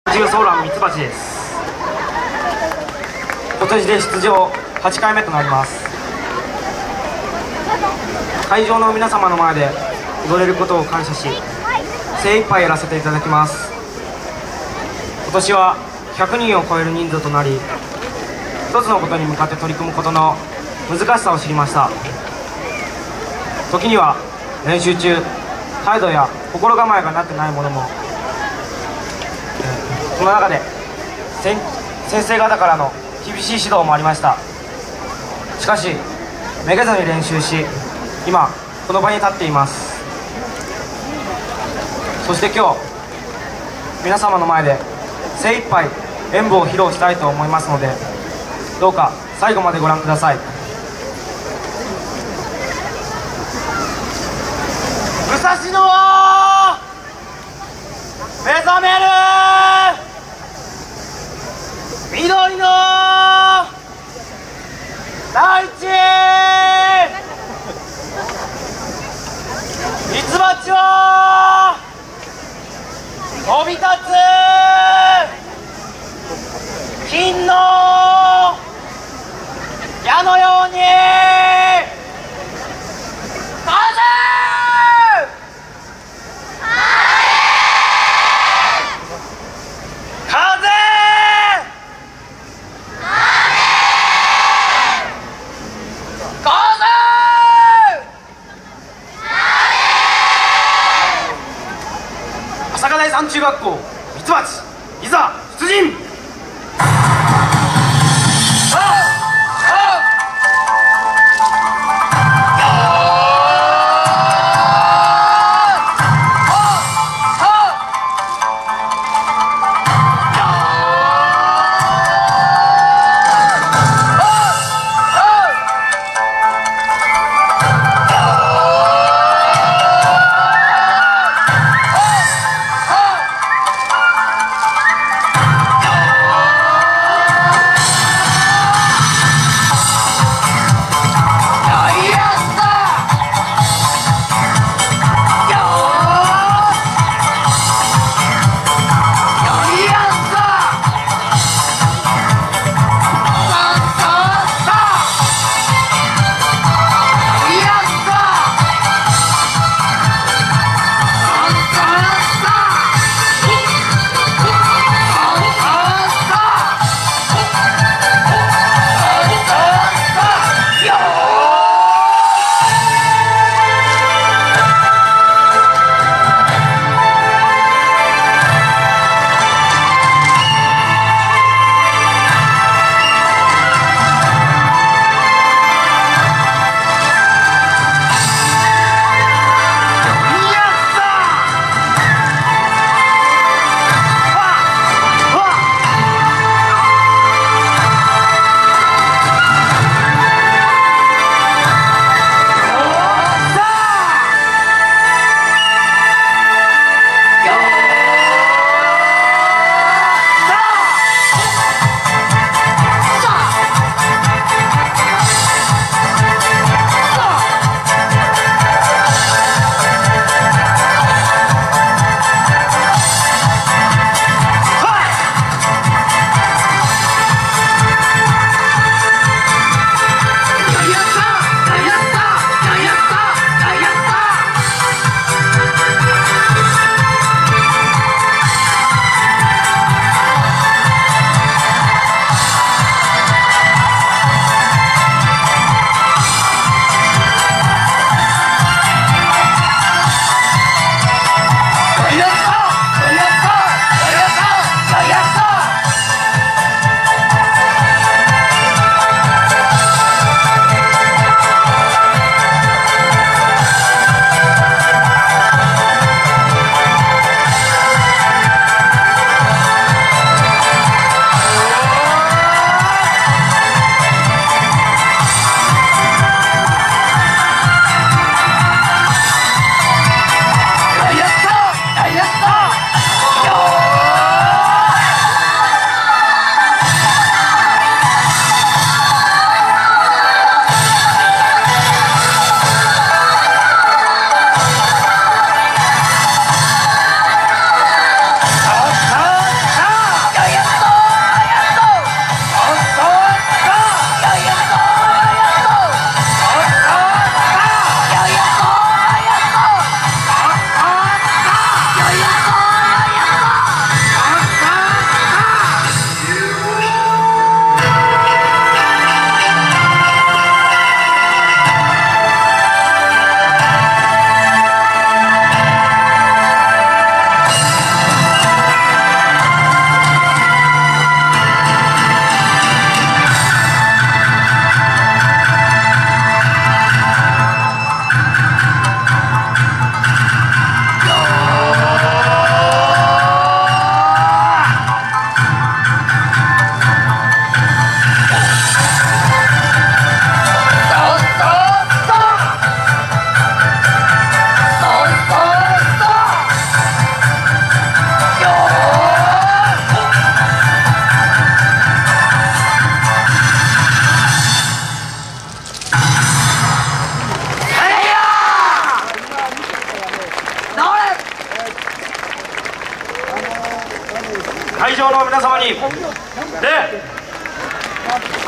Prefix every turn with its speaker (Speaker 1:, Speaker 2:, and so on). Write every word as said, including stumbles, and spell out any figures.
Speaker 1: ジグソーランミツバチです。今年で出場はちかいめとなります。会場の皆様の前で踊れることを感謝し、精一杯やらせていただきます。今年はひゃくにんを超える人数となり、一つのことに向かって取り組むことの難しさを知りました。時には練習中、態度や心構えがなってないものも、その中で先生方からの厳しい指導もありました。しかしめげずに練習し、今この場に立っています。そして今日皆様の前で精一杯演舞を披露したいと思いますので、どうか最後までご覧ください。武蔵野を目覚める緑の大地、ミツバチは飛び立つ金の矢のように朝霞第三中学校ミツバチ、いざ出陣。 会場の皆様に礼。